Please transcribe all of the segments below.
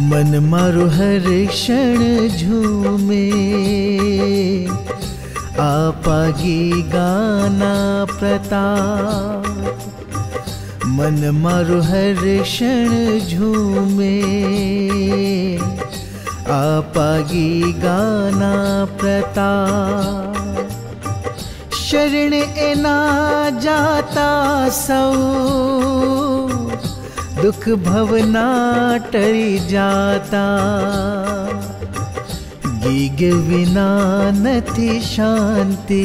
मन मारो हर क्षण झूमे, आपागी गाना प्रताप। मन मारो हर क्षण झूमे, आपागी गाना प्रताप। शरण एना जाता सौ, दुख भवना टरी जाता। गीग विना नथी शांति,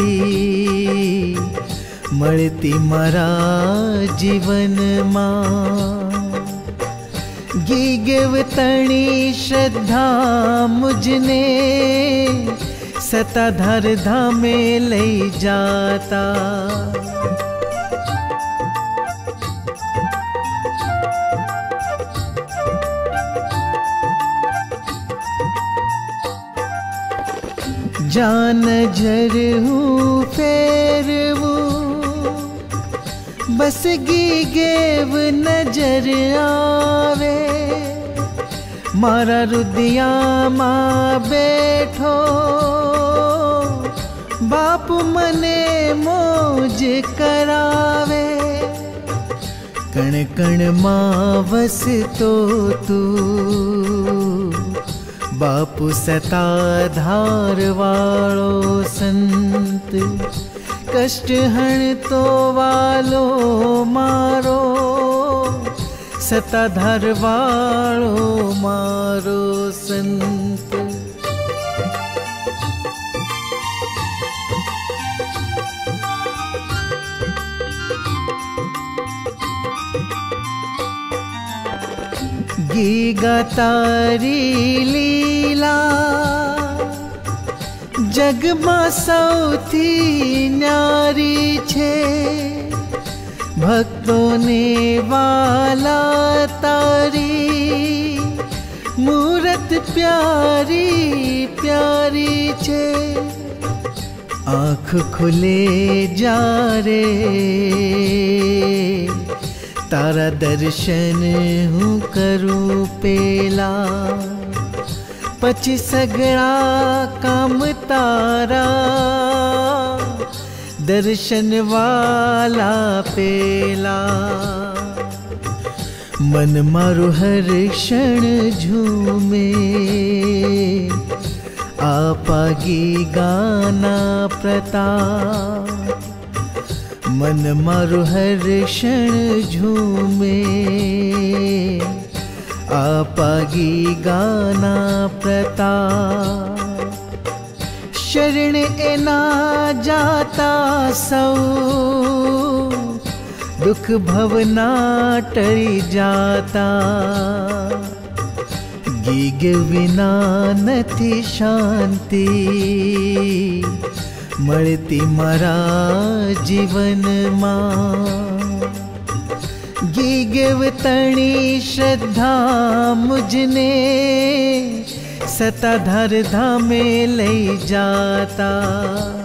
मळती मारा जीवन मां। गीगव तणी श्रद्धा मुझने, सताधार धामे लई जाता। जान जरहूँ फेरवू, बस गीगेव नजर आवे। मारा रुदिया मां बैठो, बापू मने मौज करावे। कण कण मां वसतो तू, बापू सताधार वालो संत। कष्ट हण तो वालो मारो, सताधार वालो मारो संत। गीगा तारी लीला, जग में सौथी न्यारी छे। भक्तों ने वाला तारी, मूरत प्यारी प्यारी छे। आँख खुले जा रे, तारा दर्शन हूँ करूँ पेला। पछी सगड़ा काम तारा, दर्शन वाला पेला। मन मारो हर क्षण झूमे, आपागी गाना प्रताप। मन मारो हर क्षण झूमे, आपागी गाना प्रताप। शरण एना जाता सौ, दुख भवना टरी जाता। गीग विना नथी शांति, मळती मारा जीवन मां। गीगव तणी श्रद्धा मुझने, सताधार धामे लई जाता।